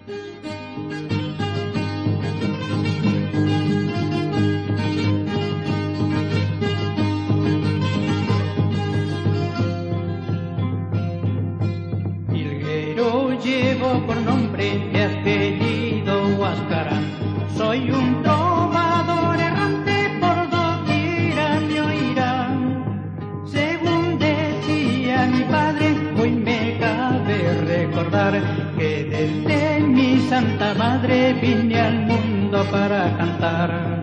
Hilguero llevo por nombre de apellido Huascarán. Soy un trovador errante, por doquiera me oirán. Según decía mi padre, hoy me cabe recordar que desde mi Santa Madre vine al mundo para cantar.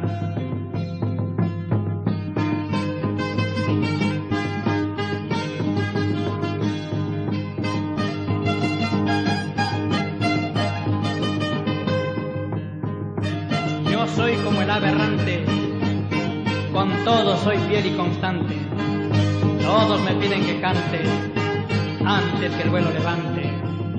Yo soy como el ave errante, con todo soy fiel y constante. Todos me piden que cante antes que el vuelo levante.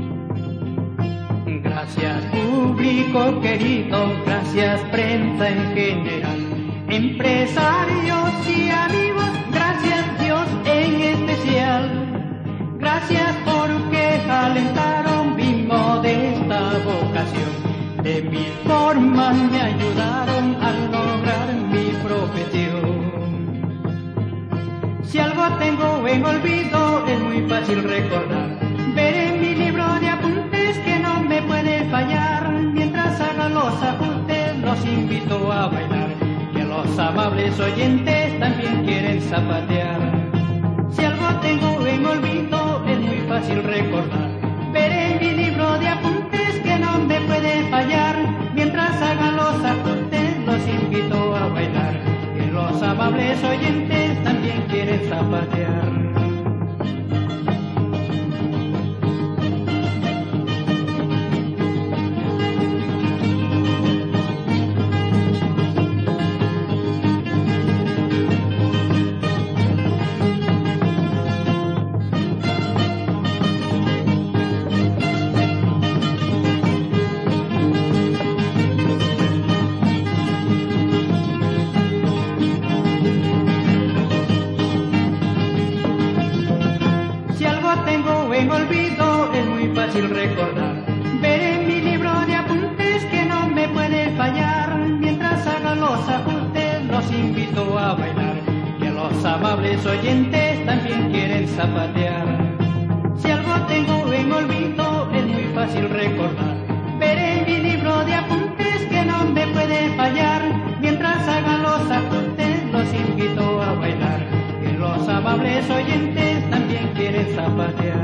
Gracias público querido, gracias prensa en general, empresarios y amigos, gracias Dios en especial. Gracias porque alentaron mi modesta vocación. De mil formas me ayudaron a lograr mi profesión. Si algo tengo en olvido es muy fácil recordar. Veré mi libro de apuntes que no me puede fallar. Mientras haga los ajustes los invito a bailar, que los amables oyentes también quieren zapatear. Si algo tengo en olvido es muy fácil recordar. Veré mi libro de apuntes que no me puede fallar. Mientras hagan los ajustes los invito a bailar, que los amables oyentes también quieren zapatear. Tengo en olvido es muy fácil recordar. Veré mi libro de apuntes que no me puede fallar. Mientras haga los ajustes los invito a bailar, que los amables oyentes también quieren zapatear. Si algo tengo en olvido es muy fácil recordar. Veré mi libro de apuntes que no me puede fallar. Mientras haga los ajustes los invito a bailar, que los amables oyentes también quieren zapatear.